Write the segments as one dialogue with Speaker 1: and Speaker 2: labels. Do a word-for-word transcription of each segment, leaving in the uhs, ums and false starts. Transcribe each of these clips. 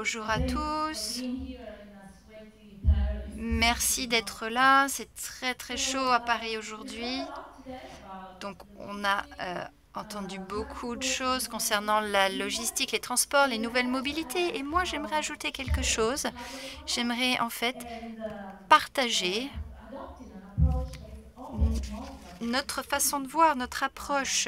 Speaker 1: Bonjour à tous. Merci d'être là. C'est très très chaud à Paris aujourd'hui. Donc on a euh, entendu beaucoup de choses concernant la logistique, les transports, les nouvelles mobilités. Et moi, j'aimerais ajouter quelque chose. J'aimerais en fait partager notre façon de voir, notre approche.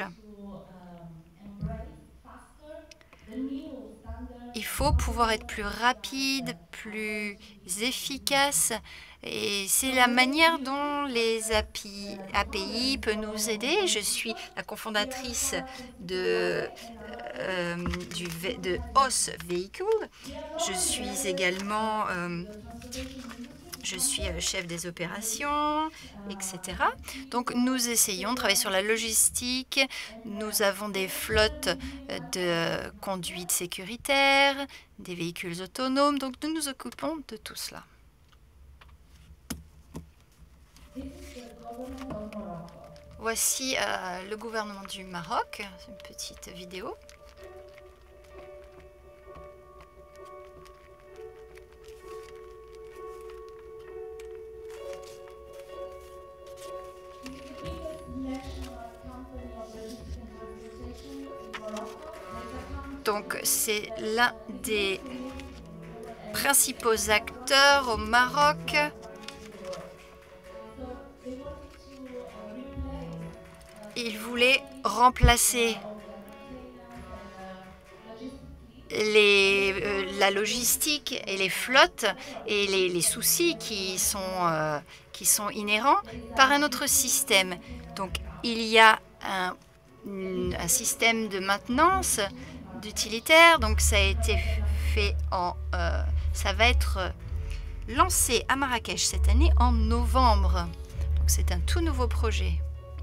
Speaker 1: Il faut pouvoir être plus rapide, plus efficace, et c'est la manière dont les A P I, A P I peut nous aider. Je suis la cofondatrice de, euh, du, de O S Vehicle. Je suis également euh, je suis chef des opérations, et cetera. Donc nous essayons de travailler sur la logistique. Nous avons des flottes de conduite sécuritaire, des véhicules autonomes. Donc nous nous occupons de tout cela. Voici euh, le gouvernement du Maroc. C'est une petite vidéo. Donc c'est l'un des principaux acteurs au Maroc. Il voulait remplacer les, euh, la logistique et les flottes et les, les soucis qui sont, euh, qui sont inhérents par un autre système. Donc il y a un, un système de maintenance d'utilitaire, donc ça a été fait en... Euh, ça va être lancé à Marrakech cette année en novembre. Donc c'est un tout nouveau projet.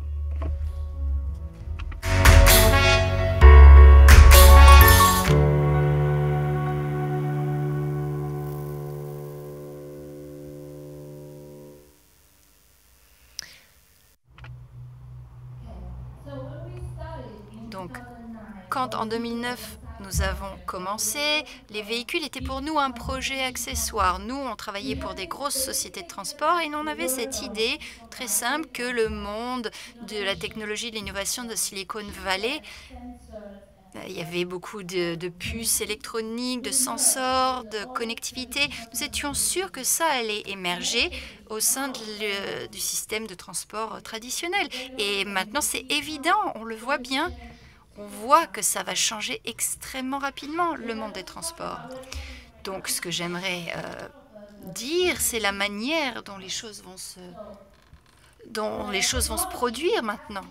Speaker 1: Donc, quand en deux mille neuf, nous avons commencé, les véhicules étaient pour nous un projet accessoire. Nous, on travaillait pour des grosses sociétés de transport et on avait cette idée très simple que le monde de la technologie, de l'innovation de Silicon Valley, il y avait beaucoup de, de puces électroniques, de sensors, de connectivité. Nous étions sûrs que ça allait émerger au sein de le, du système de transport traditionnel. Et maintenant, c'est évident, on le voit bien. On voit que ça va changer extrêmement rapidement, le monde des transports. Donc, ce que j'aimerais euh, dire, c'est la manière dont les choses vont se, dont les choses vont se produire maintenant.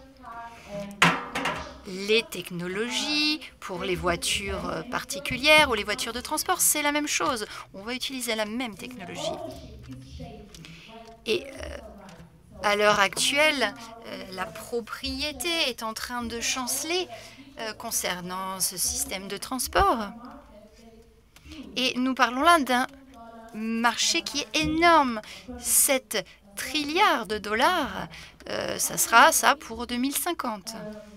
Speaker 1: Les technologies pour les voitures particulières ou les voitures de transport, c'est la même chose. On va utiliser la même technologie. Et euh, à l'heure actuelle, euh, la propriété est en train de chanceler euh, concernant ce système de transport. Et nous parlons là d'un marché qui est énorme. sept trilliards de dollars, euh, ça sera ça pour deux mille cinquante.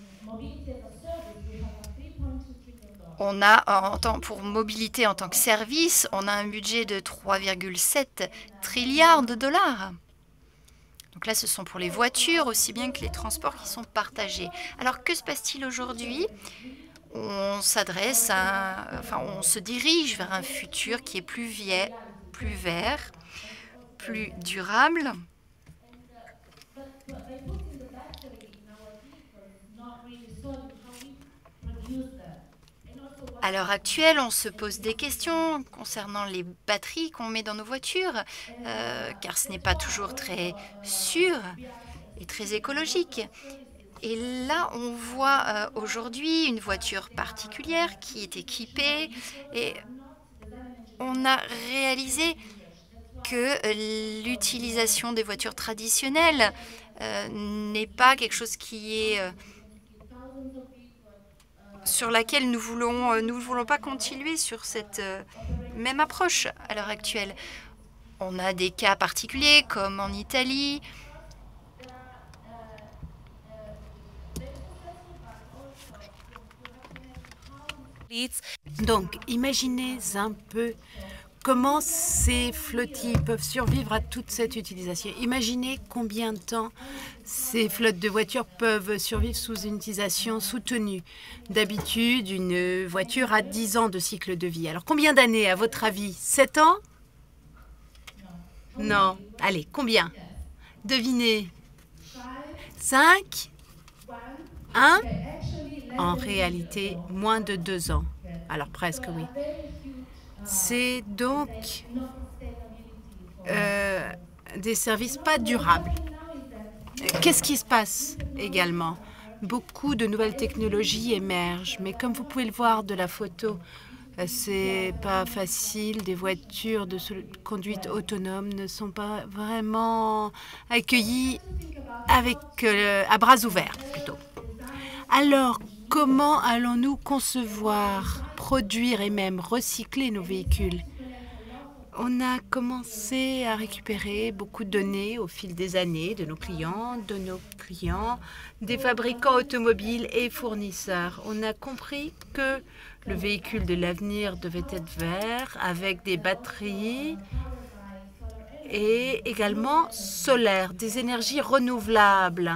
Speaker 1: On a, en tant, pour mobilité en tant que service, on a un budget de trois virgule sept trilliards de dollars. Donc là, ce sont pour les voitures aussi bien que les transports qui sont partagés. Alors, que se passe-t-il aujourd'hui? On s'adresse à, enfin, on se dirige vers un futur qui est plus vieil, plus vert, plus durable. À l'heure actuelle, on se pose des questions concernant les batteries qu'on met dans nos voitures, euh, car ce n'est pas toujours très sûr et très écologique. Et là, on voit euh, aujourd'hui une voiture particulière qui est équipée et on a réalisé que l'utilisation des voitures traditionnelles euh, n'est pas quelque chose qui est... Euh, sur laquelle nous voulons, nous ne voulons pas continuer sur cette euh, même approche à l'heure actuelle. On a des cas particuliers comme en Italie.
Speaker 2: Donc, imaginez un peu comment ces flottilles peuvent survivre à toute cette utilisation. Imaginez combien de temps ces flottes de voitures peuvent survivre sous une utilisation soutenue. D'habitude, une voiture a dix ans de cycle de vie. Alors, combien d'années, à votre avis? sept ans? Non. Allez, combien? Devinez. cinq? un? En réalité, moins de deux ans. Alors, presque, oui. C'est donc euh, des services pas durables. Qu'est-ce qui se passe également? Beaucoup de nouvelles technologies émergent, mais comme vous pouvez le voir de la photo, c'est pas facile. Des voitures de conduite autonome ne sont pas vraiment accueillies avec, euh, à bras ouverts, plutôt. Alors, comment allons-nous concevoir, produire et même recycler nos véhicules? On a commencé à récupérer beaucoup de données au fil des années de nos clients, de nos clients, des fabricants automobiles et fournisseurs. On a compris que le véhicule de l'avenir devait être vert avec des batteries et également solaire, des énergies renouvelables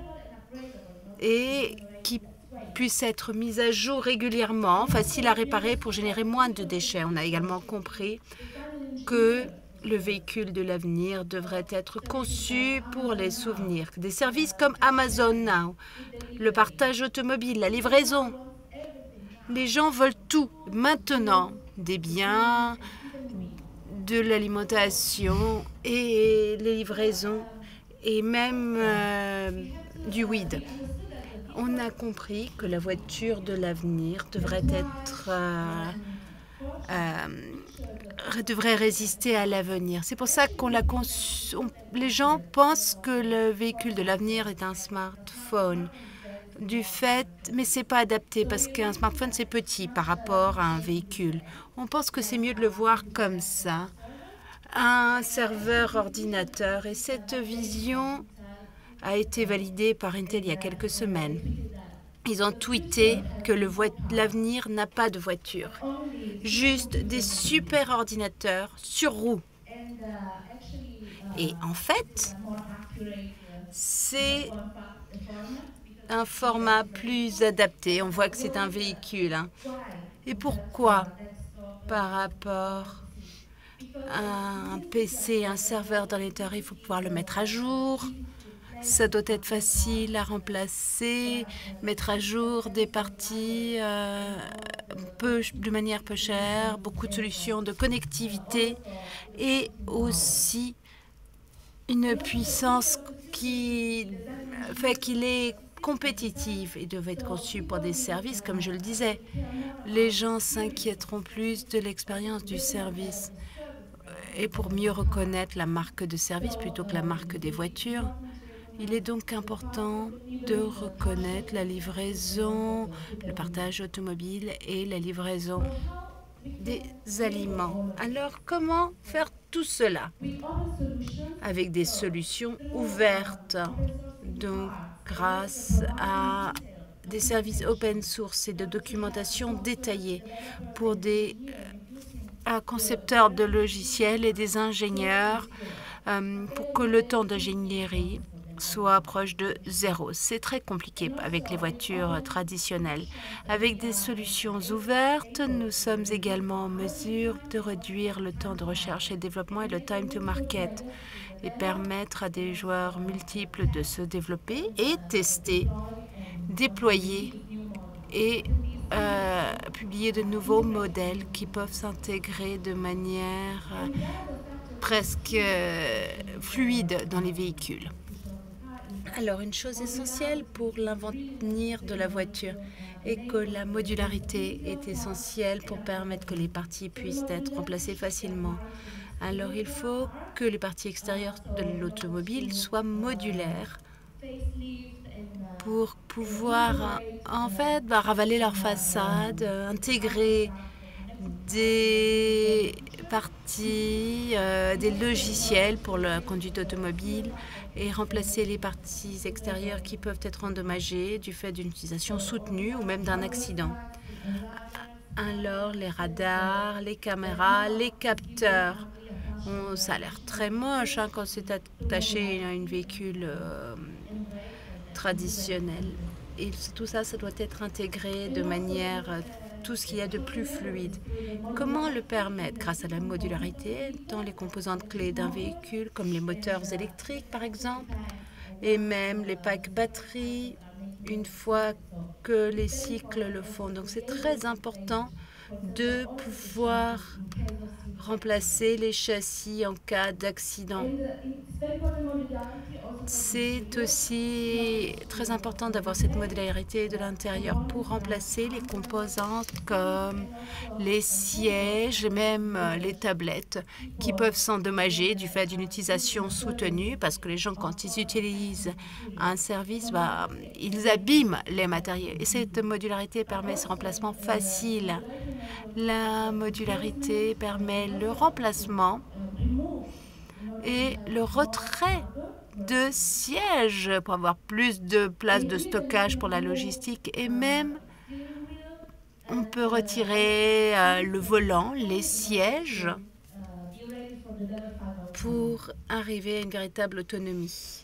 Speaker 2: et qui puissent être mises à jour régulièrement, faciles à réparer pour générer moins de déchets. On a également compris que le véhicule de l'avenir devrait être conçu pour les souvenirs. Des services comme Amazon Now, le partage automobile, la livraison. Les gens veulent tout maintenant, des biens, de l'alimentation et les livraisons et même euh, du weed. On a compris que la voiture de l'avenir devrait être euh, euh, devrait résister à l'avenir. C'est pour ça qu'on l'a conçu. On, les gens pensent que le véhicule de l'avenir est un smartphone. Du fait, mais c'est pas adapté parce qu'un smartphone c'est petit par rapport à un véhicule. On pense que c'est mieux de le voir comme ça, un serveur ordinateur. Et cette vision a été validée par Intel il y a quelques semaines. Ils ont tweeté que l'avenir n'a pas de voiture, juste des super ordinateurs sur roues. Et en fait, c'est un format plus adapté. On voit que c'est un véhicule. Hein. Et pourquoi? Par rapport à un P C, un serveur dans l'intérieur, il faut pouvoir le mettre à jour. Ça doit être facile à remplacer, mettre à jour des parties euh, peu, de manière peu chère, beaucoup de solutions de connectivité et aussi une puissance qui fait qu'il est compétitif et devait être conçu pour des services, comme je le disais. Les gens s'inquiéteront plus de l'expérience du service et pour mieux reconnaître la marque de service plutôt que la marque des voitures. Il est donc important de reconnaître la livraison, le partage automobile et la livraison des aliments. Alors, comment faire tout cela? Avec des solutions ouvertes, donc grâce à des services open source et de documentation détaillée pour des euh, concepteurs de logiciels et des ingénieurs euh, pour que le temps d'ingénierie soit proche de zéro. C'est très compliqué avec les voitures traditionnelles. Avec des solutions ouvertes, nous sommes également en mesure de réduire le temps de recherche et développement et le time to market et permettre à des joueurs multiples de se développer et tester, déployer et euh, publier de nouveaux modèles qui peuvent s'intégrer de manière euh, presque euh, fluide dans les véhicules. Alors, une chose essentielle pour l'avenir de la voiture est que la modularité est essentielle pour permettre que les parties puissent être remplacées facilement. Alors, il faut que les parties extérieures de l'automobile soient modulaires pour pouvoir, en fait, bah, ravaler leur façade, euh, intégrer des parties, euh, des logiciels pour la conduite automobile et remplacer les parties extérieures qui peuvent être endommagées du fait d'une utilisation soutenue ou même d'un accident. Alors, les radars, les caméras, les capteurs. On, ça a l'air très moche hein, quand c'est attaché à un véhicule euh, traditionnel. Et tout ça, ça doit être intégré de manière euh, tout ce qu'il y a de plus fluide. Comment le permettre? Grâce à la modularité dans les composantes clés d'un véhicule, comme les moteurs électriques par exemple, et même les packs batteries, une fois que les cycles le font. Donc c'est très important de pouvoir remplacer les châssis en cas d'accident. C'est aussi très important d'avoir cette modularité de l'intérieur pour remplacer les composantes comme les sièges et même les tablettes qui peuvent s'endommager du fait d'une utilisation soutenue parce que les gens, quand ils utilisent un service, bah, ils abîment les matériels. Et cette modularité permet ce remplacement facile. La modularité permet le remplacement et le retrait de sièges pour avoir plus de place de stockage pour la logistique et même on peut retirer euh, le volant, les sièges pour arriver à une véritable autonomie.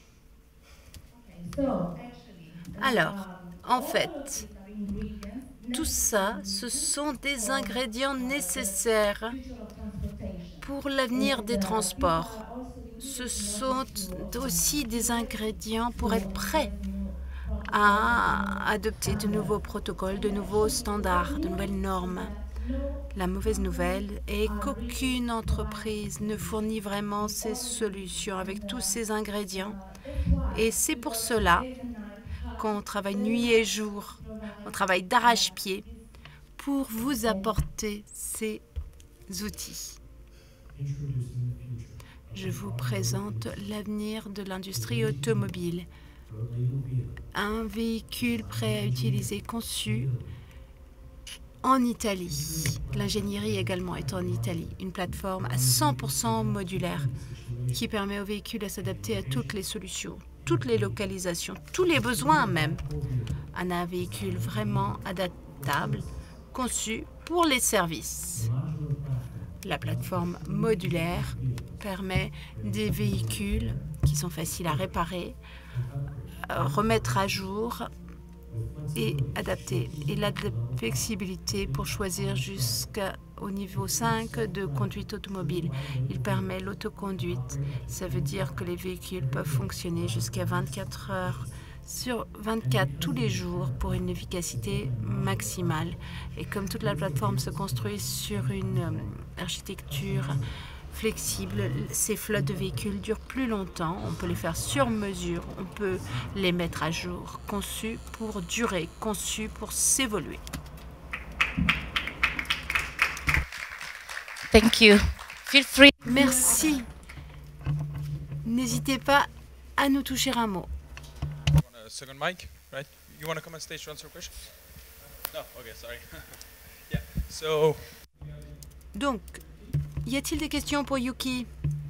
Speaker 2: Alors, en fait, tout ça, ce sont des ingrédients nécessaires pour l'avenir des transports. Ce sont aussi des ingrédients pour être prêts à adopter de nouveaux protocoles, de nouveaux standards, de nouvelles normes. La mauvaise nouvelle est qu'aucune entreprise ne fournit vraiment ces solutions avec tous ces ingrédients. Et c'est pour cela qu'on travaille nuit et jour, on travaille d'arrache-pied pour vous apporter ces outils. Je vous présente l'avenir de l'industrie automobile. Un véhicule prêt à utiliser, conçu en Italie. L'ingénierie également est en Italie. Une plateforme à cent pour cent modulaire qui permet au véhicule de s'adapter à toutes les solutions, toutes les localisations, tous les besoins même. Un véhicule vraiment adaptable, conçu pour les services. La plateforme modulaire permet des véhicules qui sont faciles à réparer, remettre à jour et adapter. Il a de la flexibilité pour choisir jusqu'au niveau cinq de conduite automobile. Il permet l'autoconduite. Ça veut dire que les véhicules peuvent fonctionner jusqu'à vingt-quatre heures sur vingt-quatre tous les jours pour une efficacité maximale. Et comme toute la plateforme se construit sur une euh, architecture flexible, ces flottes de véhicules durent plus longtemps. On peut les faire sur mesure, on peut les mettre à jour, conçus pour durer, conçus pour s'évoluer.
Speaker 3: Thank you. Feel free.
Speaker 2: Merci. N'hésitez pas à nous toucher un mot.
Speaker 4: Second mic, right? You want to come on stage to answer a question? No, okay, sorry. Yeah. So.
Speaker 2: Donc, y a-t-il des questions pour Yuki?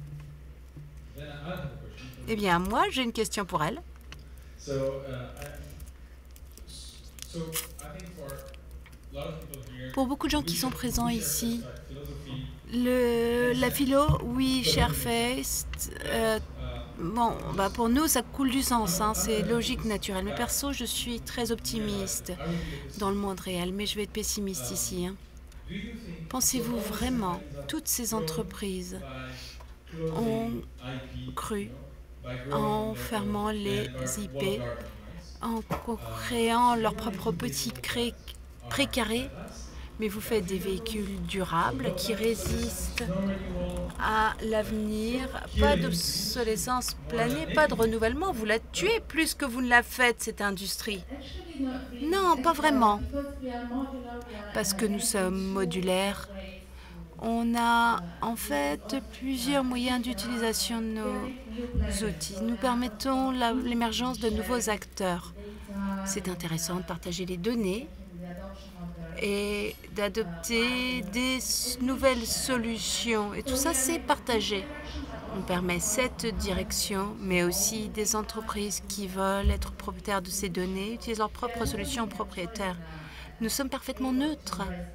Speaker 2: Eh bien, moi, j'ai une question pour elle.
Speaker 5: So, uh, I, so I think for a lot of people here,
Speaker 2: Pour beaucoup de gens qui sont présents ici, le, la philo, oui, Sharefest, euh, bon, bah pour nous, ça coule du sens, hein, c'est logique, naturelle. Mais perso, je suis très optimiste dans le monde réel, mais je vais être pessimiste ici. Hein. Pensez-vous vraiment, toutes ces entreprises ont cru en fermant les I P, en créant leur propre petit précaré, mais vous faites des véhicules durables qui résistent à l'avenir, pas d'obsolescence planée, pas de renouvellement. Vous la tuez plus que vous ne la faites, cette industrie. Non, pas vraiment. Parce que nous sommes modulaires. On a en fait plusieurs moyens d'utilisation de nos outils. Nous permettons l'émergence de nouveaux acteurs. C'est intéressant de partager les données et d'adopter des nouvelles solutions. Et tout ça, c'est partagé. On permet cette direction, mais aussi des entreprises qui veulent être propriétaires de ces données, utilisent leurs propres solutions propriétaires. Nous sommes parfaitement neutres.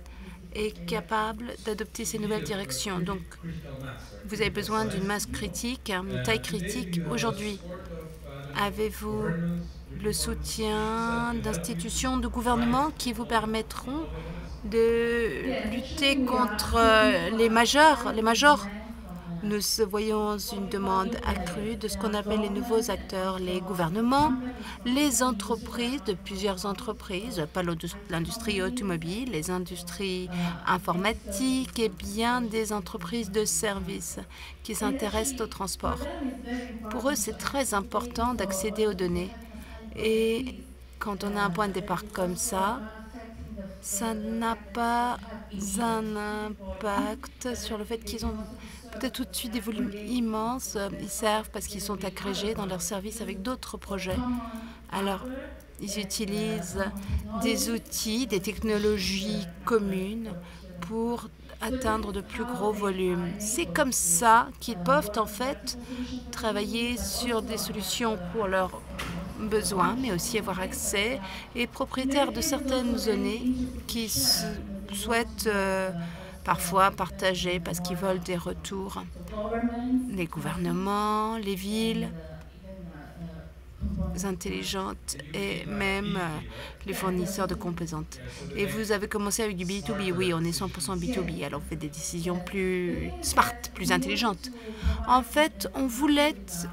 Speaker 2: est capable d'adopter ces nouvelles directions. Donc, vous avez besoin d'une masse critique, une taille critique aujourd'hui. Avez-vous le soutien d'institutions, de gouvernements qui vous permettront de lutter contre les majors, les majors? Nous voyons une demande accrue de ce qu'on appelle les nouveaux acteurs, les gouvernements, les entreprises, de plusieurs entreprises, pas l'industrie automobile, les industries informatiques et bien des entreprises de services qui s'intéressent au transport. Pour eux, c'est très important d'accéder aux données. Et quand on a un point de départ comme ça, ça n'a pas un impact sur le fait qu'ils ont peut-être tout de suite des volumes immenses. Ils servent parce qu'ils sont agrégés dans leurs services avec d'autres projets. Alors, ils utilisent des outils, des technologies communes pour atteindre de plus gros volumes. C'est comme ça qu'ils peuvent en fait travailler sur des solutions pour leurs besoins, mais aussi avoir accès et propriétaires de certaines données qui souhaitent euh, parfois partager parce qu'ils veulent des retours. Les gouvernements, les villes intelligentes et même euh, les fournisseurs de composantes. Et vous avez commencé avec du B deux B. Oui, on est cent pour cent B deux B. Alors on fait des décisions plus smart, plus intelligentes. En fait, on voulait,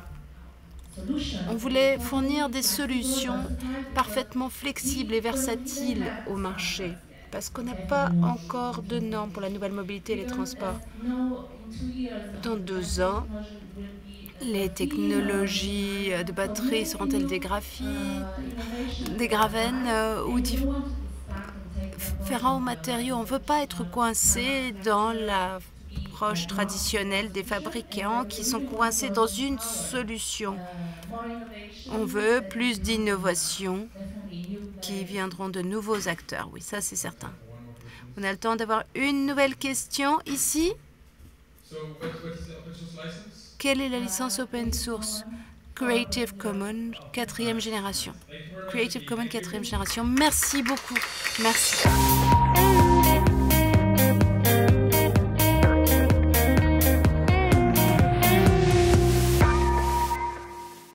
Speaker 2: on voulait fournir des solutions parfaitement flexibles et versatiles au marché. Parce qu'on n'a pas encore de normes pour la nouvelle mobilité et les transports. Dans deux ans, les technologies de batterie seront-elles des graphies, des gravènes euh, ou différents matériaux? On ne veut pas être coincé dans l'approche traditionnelle des fabricants qui sont coincés dans une solution. On veut plus d'innovation qui viendront de nouveaux acteurs. Oui, ça c'est certain. On a le temps d'avoir une nouvelle question ici. Quelle est la licence open source? Creative Commons, quatrième génération. Creative Commons, quatrième génération. Merci beaucoup. Merci.